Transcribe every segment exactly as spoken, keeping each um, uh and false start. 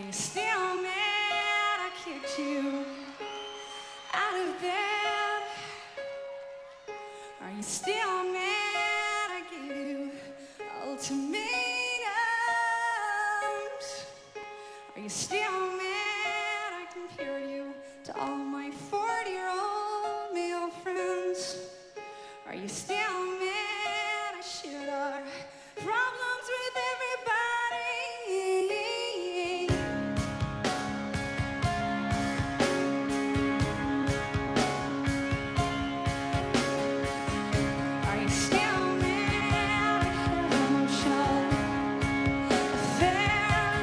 you still mad I kicked you out of bed? Are you still mad I gave you ultimatums? Are you still mad I compared you to all my forty-year-old male friends? Are you still mad I shared our problems with everybody? Are you still mad I had an emotional affair?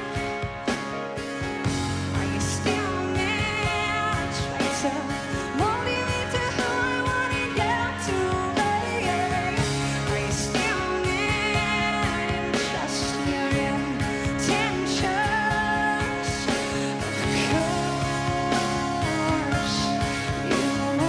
Are you still mad I tried to mold you into who I wanted you to be? Are you still mad I didn't trust your intentions? Of course you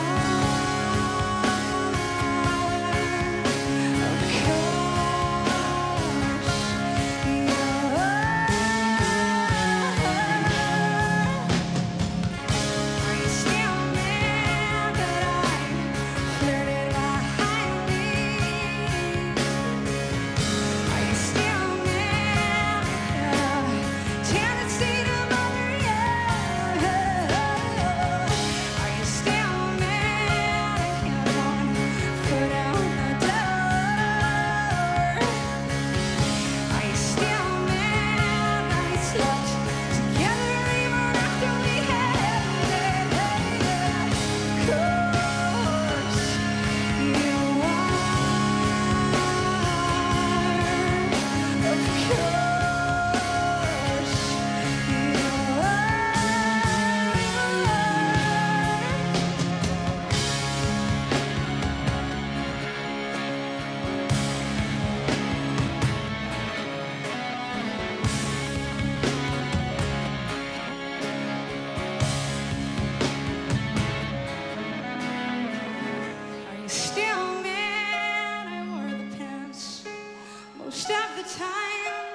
most of the time?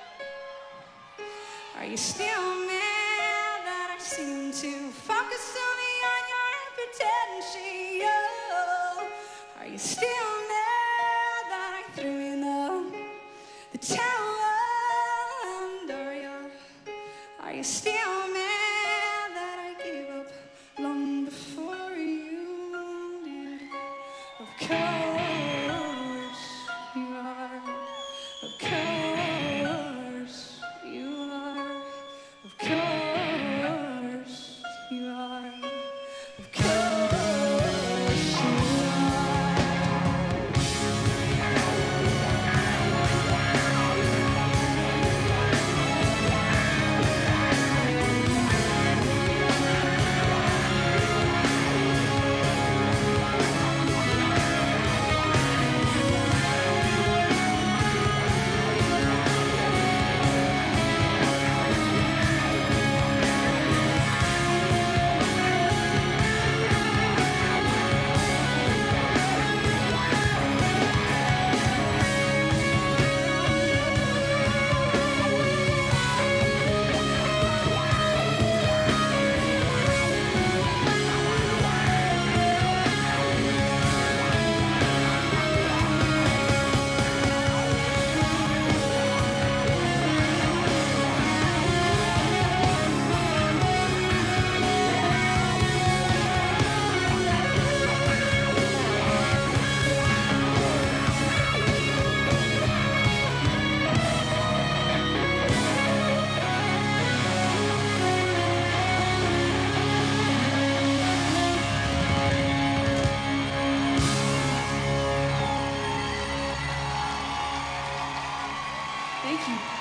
Are you still mad that I seem to focus only on your potential? Are you still mad that I threw in the, the towel under you? Are you still mad that I gave up long before you did? Of course you are. Of course you are. Of course you are. Of course you Thank you.